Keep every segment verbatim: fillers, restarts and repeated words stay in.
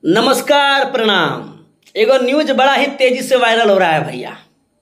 नमस्कार प्रणाम। एगो न्यूज बड़ा ही तेजी से वायरल हो रहा है भैया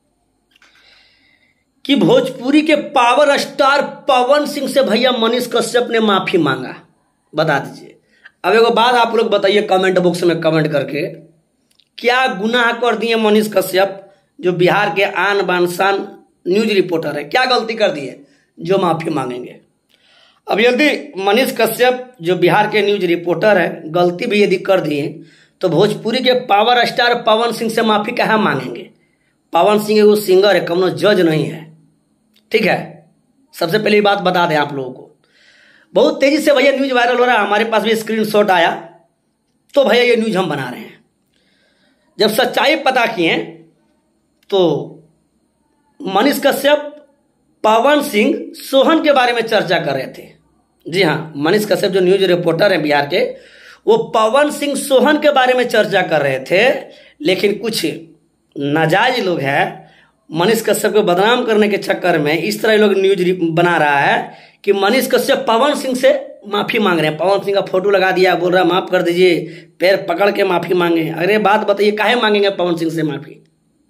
कि भोजपुरी के पावर स्टार पवन सिंह से भैया मनीष कश्यप ने माफी मांगा। बता दीजिए। अब एगो बात आप लोग बताइए कमेंट बॉक्स में कमेंट करके, क्या गुनाह कर दिए मनीष कश्यप जो बिहार के आन बान शान न्यूज रिपोर्टर है? क्या गलती कर दी है जो माफी मांगेंगे? अब यदि मनीष कश्यप जो बिहार के न्यूज रिपोर्टर है गलती भी यदि कर दिए तो भोजपुरी के पावर स्टार पवन सिंह से माफी कहाँ मांगेंगे? पवन सिंह एगो सिंगर है, कौनो जज नहीं है। ठीक है, सबसे पहले ये बात बता दें आप लोगों को। बहुत तेजी से भैया न्यूज वायरल हो रहा है, हमारे पास भी स्क्रीनशॉट आया तो भैया ये न्यूज हम बना रहे हैं। जब सच्चाई पता किए तो मनीष कश्यप पवन सिंह सोहन के बारे में चर्चा कर रहे थे। जी हाँ, मनीष कश्यप जो न्यूज रिपोर्टर हैं बिहार के, वो पवन सिंह सोहन के बारे में चर्चा कर रहे थे। लेकिन कुछ नाजायज लोग हैं, मनीष कश्यप को बदनाम करने के चक्कर में इस तरह लोग न्यूज बना रहा है कि मनीष कश्यप पवन सिंह से माफी मांग रहे हैं। पवन सिंह का फोटो लगा दिया, बोल रहा माफ कर दीजिए, पैर पकड़ के माफी मांगे। अरे बात बताइए, काहे मांगेंगे पवन सिंह से माफी?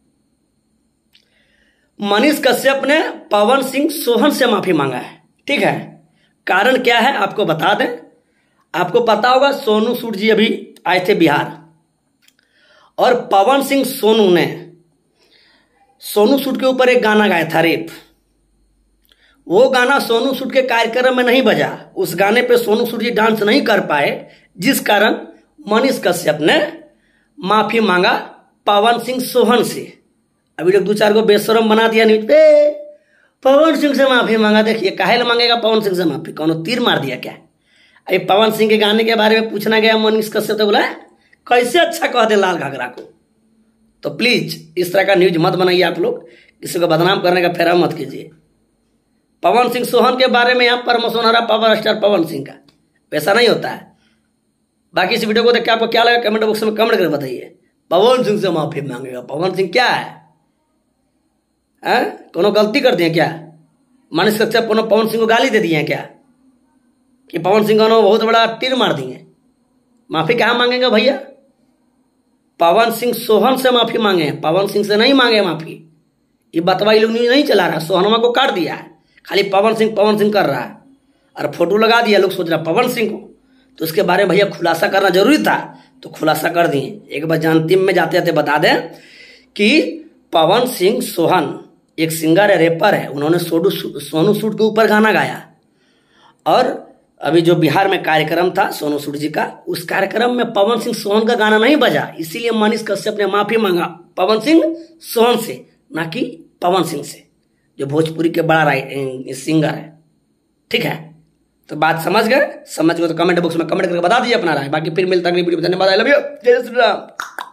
मनीष कश्यप ने पवन सिंह सोहन से माफी मांगा है। ठीक है, कारण क्या है आपको बता दें। आपको पता होगा सोनू सूद जी अभी आए थे बिहार और पवन सिंह सोनू ने सोनू सूद के ऊपर एक गाना गाया था, रेप। वो गाना सोनू सूद के कार्यक्रम में नहीं बजा, उस गाने पे सोनू सूद जी डांस नहीं कर पाए, जिस कारण मनीष कश्यप ने माफी मांगा पवन सिंह सोहन से। अभी लोग दो चार को बेशरम बना दिया न्यूज पे, पवन सिंह से माफी मांगा। देखिए काहे मांगेगा पवन सिंह से माफी? कौन तीर मार दिया क्या? अरे पवन सिंह के गाने के बारे में पूछना गया मनीष कश्यप तो बोला कैसे अच्छा कह दे लाल घाघरा को। तो प्लीज इस तरह का न्यूज मत बनाइए आप लोग, किसी को बदनाम करने का फेरा मत कीजिए। पवन सिंह सोहन के बारे में यहाँ प्रमोशन हो रहा पावर स्टार पवन सिंह का, वैसा नहीं होता है। बाकी इस वीडियो को देख के आपको क्या लगा कमेंट बॉक्स में कमेंट करके बताइए। पवन सिंह से माफी मांगेगा? पवन सिंह क्या है? है कोनो गलती कर दिए क्या? मनीष कश्यप कोनो पवन सिंह को गाली दे दिए हैं क्या कि पवन सिंह को बहुत बड़ा तीर मार दिए? माफी कहाँ मांगेंगे भैया? पवन सिंह सोहन से माफी मांगे, पवन सिंह से नहीं मांगे माफी। ये बतवा लोग न्यूज नहीं चला रहा, सोहनवा को काट दिया है, खाली पवन सिंह पवन सिंह कर रहा है और फोटो लगा दिया। लोग सोच रहा पवन सिंह को, तो उसके बारे में भैया खुलासा करना जरूरी था, तो खुलासा कर दिए। एक बार जानतीम में जाते जाते बता दें कि पवन सिंह सोहन एक सिंगर है, रेपर है। उन्होंने सोनू सोनू सूद के ऊपर गाना गाया और अभी जो बिहार में कार्यक्रम था सोनू सूद जी का, उस कार्यक्रम में पवन सिंह सोहन का गाना नहीं बजा। इसीलिए मनीष कश्यप ने माफी मांगा पवन सिंह सोहन से, ना कि पवन सिंह से जो भोजपुरी के बड़ा सिंगर है। ठीक है, तो बात समझ गए? समझ गए तो कमेंट बॉक्स में कमेंट करके बता दीजिए अपना राय। बाकी फिर मिलता है अगली वीडियो में। धन्यवाद। I love you. Jai Shri Ram.